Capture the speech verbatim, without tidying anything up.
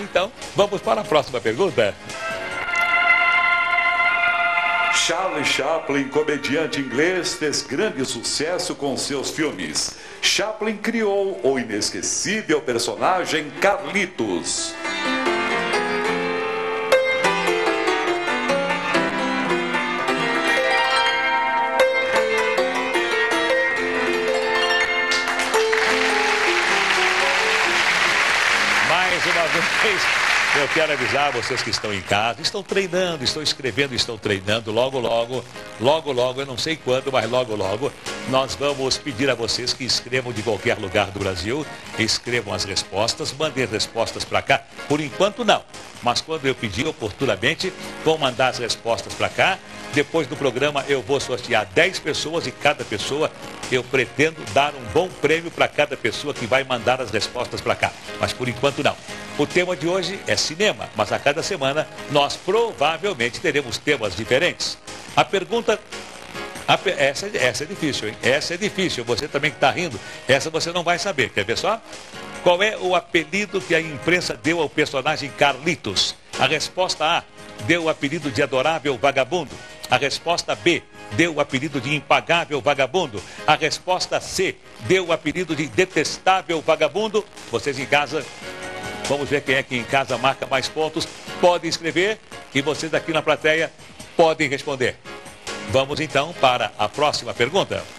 Então, vamos para a próxima pergunta. Charlie Chaplin, comediante inglês, fez grande sucesso com seus filmes. Chaplin criou o inesquecível personagem Carlitos. Mais uma vez, eu quero avisar vocês que estão em casa, estão treinando, estão escrevendo, estão treinando. Logo, logo, logo, logo, eu não sei quando, mas logo, logo, nós vamos pedir a vocês que escrevam de qualquer lugar do Brasil, escrevam as respostas, mandem respostas para cá. Por enquanto, não. Mas quando eu pedir oportunamente, vão mandar as respostas para cá. Depois do programa, eu vou sortear dez pessoas e cada pessoa eu pretendo dar um bom prêmio para cada pessoa que vai mandar as respostas para cá. Mas por enquanto, não. O tema de hoje é cinema, mas a cada semana nós provavelmente teremos temas diferentes. A pergunta... A, essa, essa é difícil, hein? Essa é difícil. Você também que está rindo, essa você não vai saber. Quer ver só? Qual é o apelido que a imprensa deu ao personagem Carlitos? A resposta A, deu o apelido de Adorável Vagabundo. A resposta B, deu o apelido de Impagável Vagabundo. A resposta C, deu o apelido de Detestável Vagabundo. Vocês em casa, vamos ver quem é que em casa marca mais pontos. Podem escrever e vocês aqui na plateia podem responder. Vamos então para a próxima pergunta.